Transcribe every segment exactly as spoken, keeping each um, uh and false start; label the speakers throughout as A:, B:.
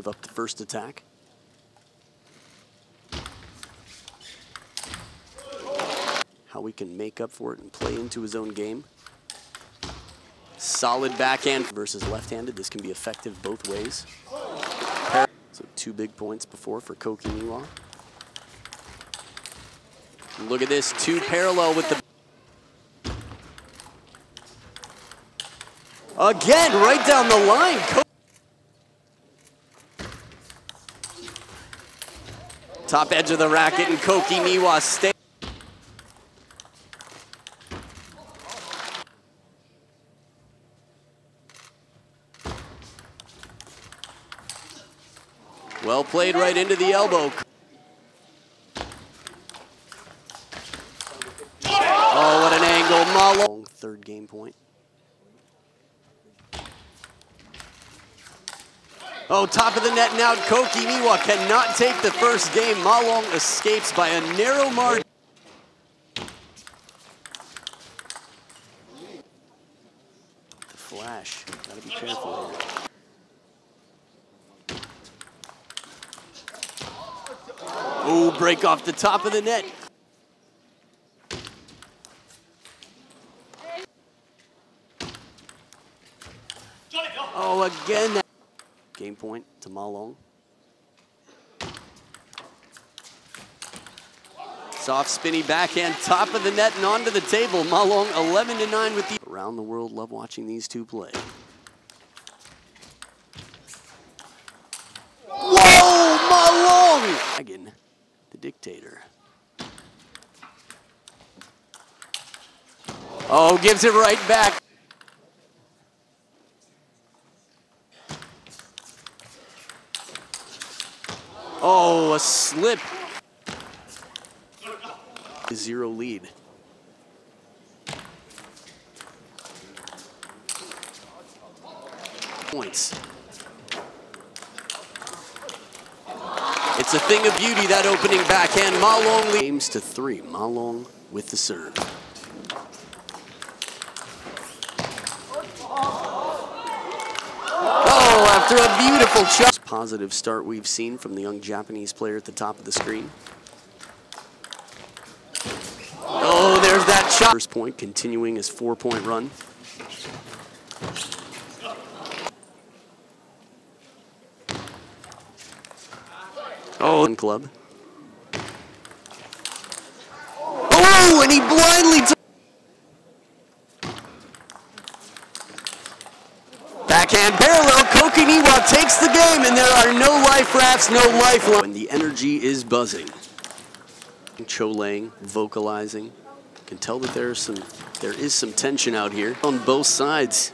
A: Give up the first attack. How we can make up for it and play into his own game. Solid backhand versus left-handed. This can be effective both ways. So two big points before for Koki Niwa. Look at this, two parallel with the... Again, right down the line. Top edge of the racket and Koki Niwa stay. Well played right into the elbow. Oh, what an angle. Malo. Third game point. Oh, top of the net now. Koki Niwa cannot take the first game. Malong escapes by a narrow margin. The flash. Gotta be careful here. Oh, break off the top of the net. Oh, again. Game point to Malong. Soft spinny backhand, top of the net and onto the table. Malong eleven to nine with the... Around the world love watching these two play. Whoa, Malong! Again, the dictator. Oh, gives it right back. Oh, a slip. Zero lead. Points. It's a thing of beauty, that opening backhand. Malong aims to three. Malong with the serve. Oh, after a beautiful shot. Positive start we've seen from the young Japanese player at the top of the screen. Oh, there's that shot. First point, continuing his four-point run. Oh, club. Oh, and he blindly took. Backhand parallel, Koki Niwa takes the game, and there are no life rafts, no lifeline. When the energy is buzzing. Cholang, vocalizing. You can tell that there's some, there is some tension out here on both sides.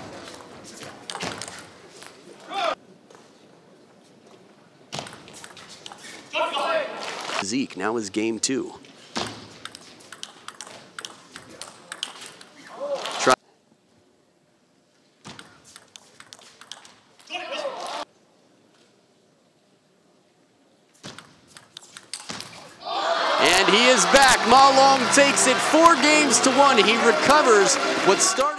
A: Zeke, now is game two. Try. And he is back. Malong takes it four games to one. He recovers what started.